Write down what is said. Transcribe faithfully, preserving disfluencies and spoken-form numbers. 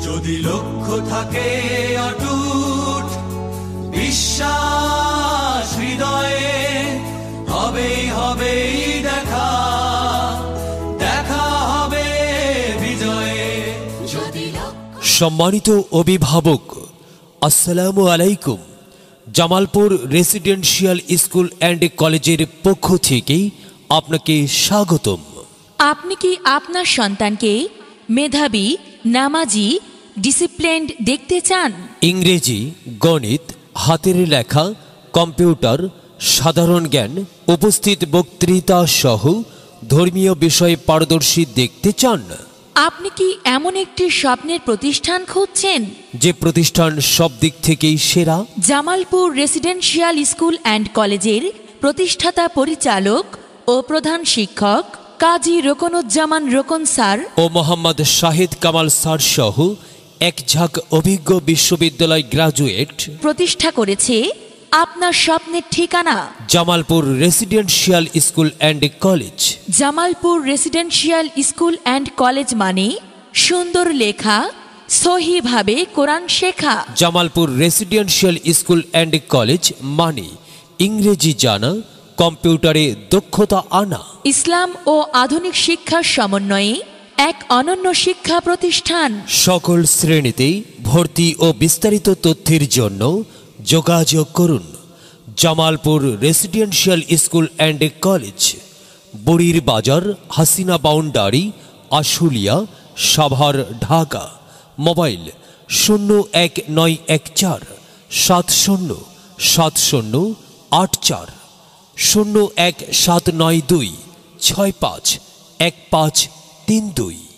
যদি লক্ষ্য থাকে অটুট বিশ্বাস হৃদয়ে, হবেই হবেই দেখা, দেখা হবে বিজয়ে। সম্মানিত অভিভাবক, আসসালামু আলাইকুম। জামালপুর রেসিডেন্সিয়াল স্কুল অ্যান্ড কলেজের পক্ষ থেকে আপনাকে স্বাগতম। আপনি কি আপনার সন্তানকে মেধাবী, নামাজি, ডিসিপ্লিনড দেখতে চান? ইংরেজি, গণিত, হাতের লেখা, কম্পিউটার, সাধারণ জ্ঞান, উপস্থিত বক্তৃতা সহ ধর্মীয় বিষয়ে পারদর্শী দেখতে চান? আপনি কি এমন একটি স্বপ্নের প্রতিষ্ঠান খুঁজছেন যে প্রতিষ্ঠান সব দিক থেকেই সেরা? জামালপুর রেসিডেন্সিয়াল স্কুল অ্যান্ড কলেজের প্রতিষ্ঠাতা পরিচালক ও প্রধান শিক্ষক কাজী রোকনুজ্জামান রোকন স্যার ও মোহাম্মদ শাহিদ কামাল স্যার সহ এক ঝাঁক অভিজ্ঞ বিশ্ববিদ্যালয় গ্রাজুয়েট প্রতিষ্ঠা করেছে আপনার স্বপ্নের ঠিকানা Jamalpur residential school and college. Jamalpur residential school and college মানে সুন্দর লেখা, সহিভাবে কোরআন শেখা। Jamalpur residential school and college মানে ইংরেজি জানা, কম্পিউটারে দক্ষতা আনা। ইসলাম ও আধুনিক শিক্ষার সমন্বয়ে এক অনন্য শিক্ষা প্রতিষ্ঠান। সকল শ্রেণীতেই ভর্তি ও বিস্তারিত তথ্যের জন্য যোগাযোগ করুন Jamalpur residential school and college, Burir Bazar, Hasina boundary, Ashulia, Savar, Dhaka. Mobile শূন্য এক নয় এক চার সাত শূন্য সাত শূন্য আট চার, শূন্য এক সাত নয় দুই ছয় পাঁচ এক পাঁচ তিন দুই।